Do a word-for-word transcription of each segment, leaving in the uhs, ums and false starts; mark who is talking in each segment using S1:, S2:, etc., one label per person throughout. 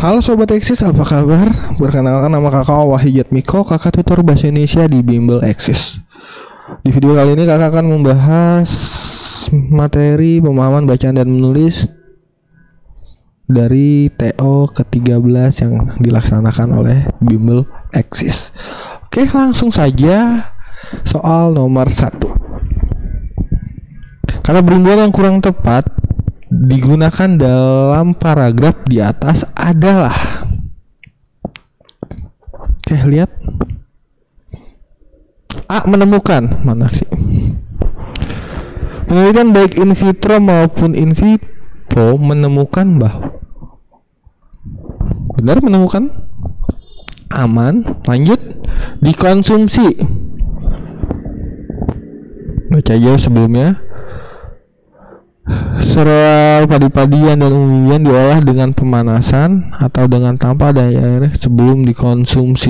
S1: Halo Sobat Eksis, apa kabar? Perkenalkan, nama kakak Wahyu Jatmiko, kakak tutor bahasa Indonesia di Bimbel Eksis. Di video kali ini kakak akan membahas materi pemahaman bacaan dan menulis dari T O ke tiga belas yang dilaksanakan oleh Bimbel Eksis. Oke, langsung saja soal nomor satu. Kata bimbel yang kurang tepat digunakan dalam paragraf di atas adalah. Oke, lihat. A. Menemukan. Mana sih? Penelitian baik in vitro maupun in vivo menemukan bahwa. Benar, menemukan. Aman. Lanjut. Dikonsumsi. Baca jauh sebelumnya. Sereal padi-padian dan umbi-umbian diolah dengan pemanasan atau dengan tanpa daya air sebelum dikonsumsi.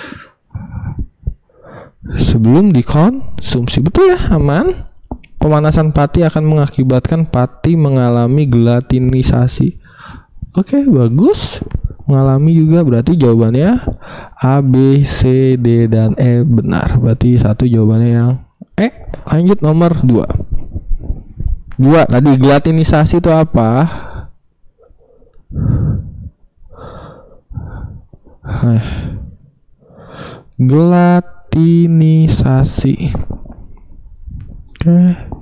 S1: Sebelum dikonsumsi, betul ya, aman. Pemanasan pati akan mengakibatkan pati mengalami gelatinisasi. Oke, bagus. Mengalami juga berarti jawabannya A, B, C, D, dan E benar. Berarti satu jawabannya yang E. Lanjut nomor dua. Dua, tadi gelatinisasi itu apa? Hai. Gelatinisasi. Oke.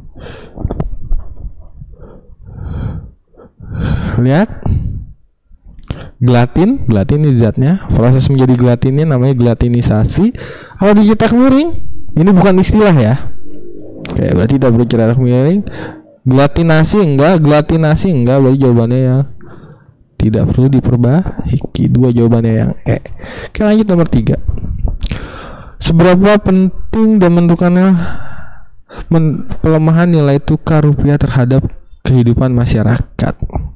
S1: Lihat. Gelatin, gelatin ini zatnya. Proses menjadi gelatinnya namanya gelatinisasi. Kalau dicetak miring, ini bukan istilah ya. Oke, berarti tidak perlu cetak miring. Gelatinasi enggak, gelatinasi enggak, berarti jawabannya yang tidak perlu diperbaiki. Dua jawabannya yang E. Oke, lanjut nomor tiga. Seberapa penting dan menentukannya men pelemahan nilai tukar rupiah terhadap kehidupan masyarakat?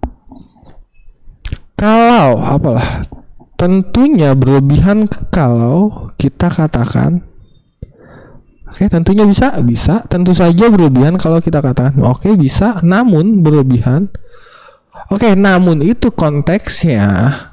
S1: Kalau apalah? Tentunya berlebihan kalau kita katakan. Oke, tentunya bisa, bisa. Tentu saja berlebihan kalau kita katakan. Oke, bisa, namun berlebihan. Oke, namun itu konteksnya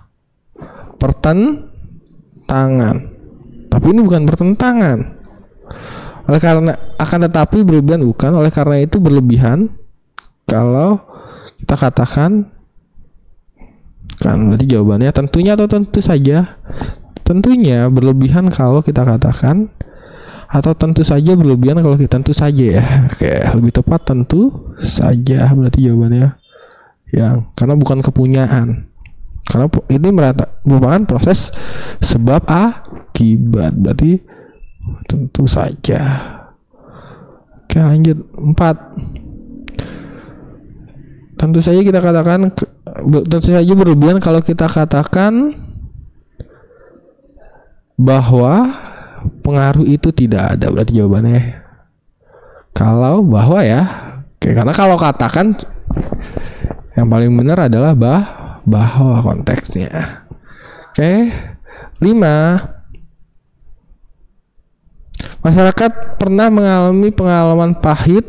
S1: pertentangan. Tapi ini bukan pertentangan. Oleh karena akan tetapi berlebihan bukan. Oleh karena itu berlebihan kalau kita katakan kan berarti jawabannya tentunya atau tentu saja. Tentunya berlebihan kalau kita katakan atau tentu saja berlebihan kalau kita tentu saja ya. Oke, lebih tepat tentu saja berarti jawabannya yang karena bukan kepunyaan. Karena ini merupakan proses sebab akibat, berarti tentu saja. Oke, lanjut empat. Tentu saja kita katakan tentu saja berlebihan kalau kita katakan bahwa pengaruh itu tidak ada, berarti jawabannya kalau bahwa ya. Oke, karena kalau katakan yang paling benar adalah bah bahwa konteksnya. Oke, lima. Masyarakat pernah mengalami pengalaman pahit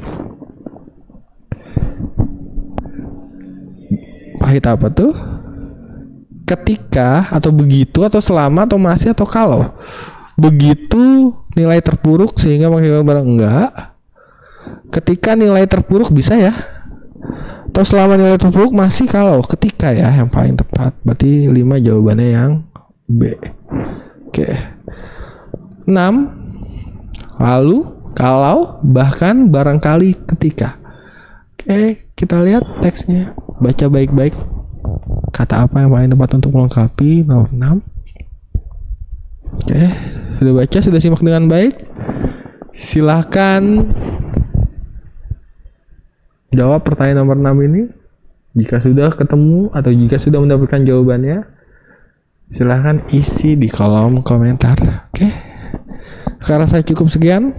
S1: pahit apa tuh? Ketika atau begitu atau selama atau masih atau kalau. Begitu nilai terpuruk sehingga mengakibatkan barang enggak. Ketika nilai terpuruk bisa ya. Atau selama nilai terpuruk masih kalau. Ketika ya yang paling tepat. Berarti lima jawabannya yang B. Oke. enam. Lalu, kalau, bahkan, barangkali, ketika. Oke, kita lihat teksnya. Baca baik-baik. Kata apa yang paling tepat untuk melengkapi nomor enam. Oke, sudah baca, sudah simak dengan baik. Silahkan jawab pertanyaan nomor enam ini. Jika sudah ketemu atau jika sudah mendapatkan jawabannya, silahkan isi di kolom komentar. Oke, sekarang saya cukup sekian.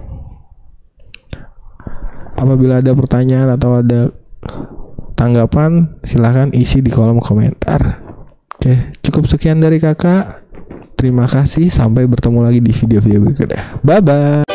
S1: Apabila ada pertanyaan atau ada tanggapan, silahkan isi di kolom komentar. Oke, cukup sekian dari kakak. Terima kasih, sampai bertemu lagi di video-video berikutnya. Bye-bye.